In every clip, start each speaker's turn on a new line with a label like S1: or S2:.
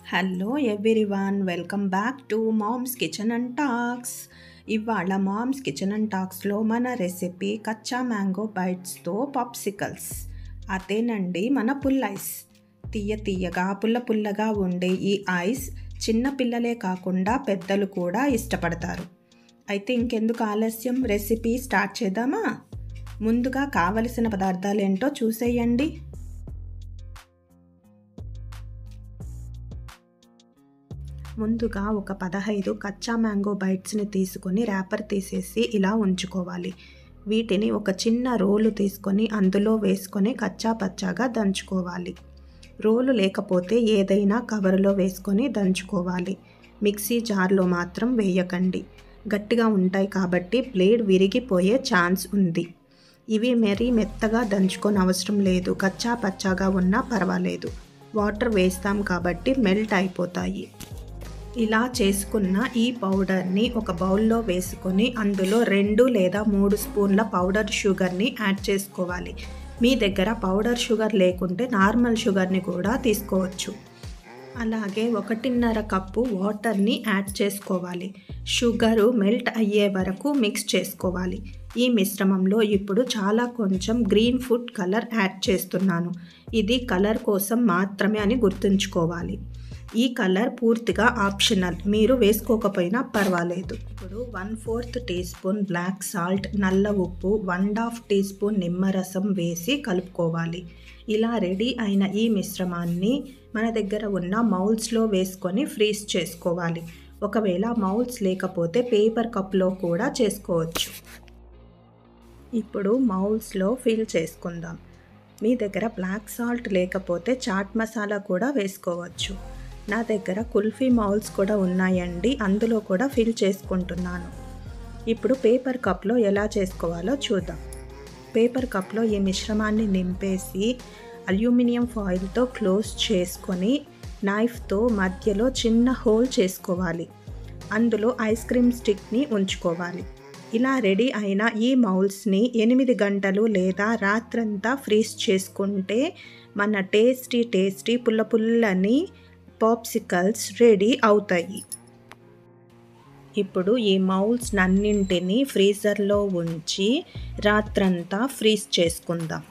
S1: Hello everyone, welcome back to mom's kitchen and talks. ఇవాళ mom's kitchen and టాక్స్లో మన recipe కచ్చా mango బైట్స్తో popsicles. అదేనండి మన పుల్ల ఐస్. తీయగా పుల్లగా ఉండే ఈ ఐస్ చిన్న పిల్లలే కాకుండా పెద్దలు కూడా ఇష్టపడతారు. అయితే ఇంకెందుకు ఆలస్యం, రెసిపీ స్టార్ట్ చేద్దామా? ముందుగా కావలసిన పదార్థాలు ఏంటో చూసేయండి. ముందుగా ఒక 15 కచ్చా మ్యాంగో బైట్స్ని తీసుకొని ర్యాపర్ తీసేసి ఇలా ఉంచుకోవాలి. వీటిని ఒక చిన్న రోలు తీసుకొని అందులో వేసుకొని కచ్చా పచ్చాగా దంచుకోవాలి. రోలు లేకపోతే ఏదైనా కవర్లో వేసుకొని దంచుకోవాలి. మిక్సీ జార్లో మాత్రం వేయకండి, గట్టిగా ఉంటాయి కాబట్టి బ్లేడ్ విరిగిపోయే ఛాన్స్ ఉంది. ఇవి మరీ మెత్తగా దంచుకొని అవసరం లేదు, కచ్చా పచ్చాగా ఉన్నా పర్వాలేదు. వాటర్ వేస్తాం కాబట్టి మెల్ట్ అయిపోతాయి. ఇలా చేసుకున్న ఈ పౌడర్ని ఒక బౌల్లో వేసుకొని అందులో 2 లేదా 3 స్పూన్ల పౌడర్ షుగర్ని యాడ్ చేసుకోవాలి. మీ దగ్గర పౌడర్ షుగర్ లేకుంటే నార్మల్ షుగర్ని కూడా తీసుకోవచ్చు. అలాగే 1.5 కప్పు వాటర్ని యాడ్ చేసుకోవాలి. షుగరు మెల్ట్ అయ్యే వరకు మిక్స్ చేసుకోవాలి. ఈ మిశ్రమంలో ఇప్పుడు కొంచెం గ్రీన్ ఫుడ్ కలర్ యాడ్ చేస్తున్నాను. ఇది కలర్ కోసం మాత్రమే అని గుర్తుంచుకోవాలి. ఈ కలర్ పూర్తిగా ఆప్షనల్, మీరు వేసుకోకపోయినా పర్వాలేదు. ఇప్పుడు 1/4 టీ స్పూన్ బ్లాక్ సాల్ట్, నల్ల ఉప్పు, 1/2 టీ స్పూన్ నిమ్మరసం వేసి కలుపుకోవాలి. ఇలా రెడీ అయిన ఈ మిశ్రమాన్ని మన దగ్గర ఉన్న మౌల్స్లో వేసుకొని ఫ్రీజ్ చేసుకోవాలి. ఒకవేళ మౌల్స్ లేకపోతే పేపర్ కప్లో కూడా చేసుకోవచ్చు. ఇప్పుడు మౌల్స్లో ఫిల్ చేసుకుందాం. మీ దగ్గర బ్లాక్ సాల్ట్ లేకపోతే చాట్ మసాలా కూడా వేసుకోవచ్చు. నా దగ్గర కుల్ఫీ మౌల్స్ కూడా ఉన్నాయండి, అందులో కూడా ఫిల్ చేసుకుంటున్నాను. ఇప్పుడు పేపర్ కప్లో ఎలా చేసుకోవాలో చూద్దాం. పేపర్ కప్లో ఈ మిశ్రమాన్ని నింపేసి అల్యూమినియం ఫాయిల్తో క్లోజ్ చేసుకొని నైఫ్తో మధ్యలో చిన్న హోల్ చేసుకోవాలి. అందులో ఐస్ క్రీమ్ స్టిక్ని ఉంచుకోవాలి. ఇలా రెడీ అయిన ఈ మౌల్స్ని 8 గంటలు లేదా రాత్రంతా ఫ్రీజ్ చేసుకుంటే మన టేస్టీ పుల్లని పాప్సికల్స్ రెడీ అవుతాయి. ఇప్పుడు ఈ మౌల్స్ అన్నింటినీ ఫ్రీజర్లో ఉంచి రాత్రంతా ఫ్రీజ్ చేసుకుందాం.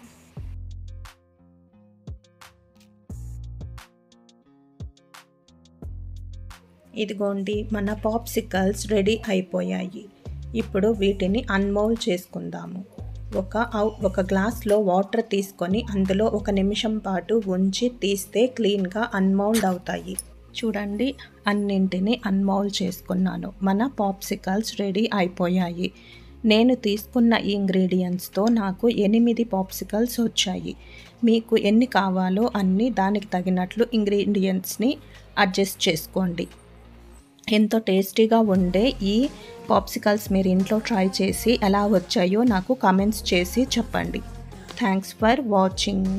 S1: ఇదిగోండి, మన పాప్సికల్స్ రెడీ అయిపోయాయి. ఇప్పుడు వీటిని అన్మౌల్డ్ చేసుకుందాము. ఒక గ్లాస్లో వాటర్ తీసుకొని అందులో 1 నిమిషం పాటు ఉంచి తీస్తే క్లీన్గా అన్మౌల్డ్ అవుతాయి. చూడండి, అన్నింటినీ అన్మౌల్డ్ చేసుకున్నాను. మన పాప్సికల్స్ రెడీ అయిపోయాయి. నేను తీసుకున్న ఈ ఇంగ్రీడియంట్స్తో నాకు 8 పాప్సికల్స్ వచ్చాయి. మీకు ఎన్ని కావాలో అన్ని దానికి తగినట్లు ఇంగ్రీడియంట్స్ని అడ్జస్ట్ చేసుకోండి. ఎంతో టేస్టీగా ఉండే ఈ పాప్సికల్స్ మీరు ఇంట్లో ట్రై చేసి ఎలా వచ్చాయో నాకు కామెంట్స్ చేసి చెప్పండి. Thanks for watching.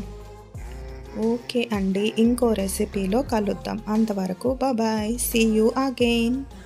S1: ఓకే అండి, ఇంకో రెసిపీలో కలుద్దాం. అంతవరకు బాయ్, సీ యూ అగైన్.